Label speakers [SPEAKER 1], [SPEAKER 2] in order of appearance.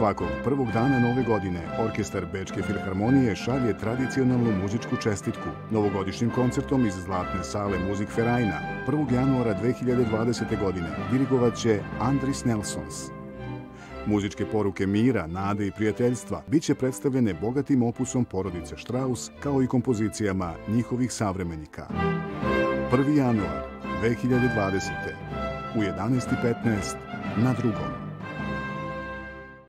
[SPEAKER 1] Svakog prvog dana nove godine Orkestar Bečke filharmonije šalje tradicionalnu muzičku čestitku novogodišnjim koncertom iz Zlatne sale Musikvereina 1. januara 2020. godine dirigovat će Andris Nelsons. Muzičke poruke mira, nade i prijateljstva biće predstavljene bogatim opusom porodice Strauss kao i kompozicijama njihovih savremenika. 1. januar 2020. u 11:15 na Drugom.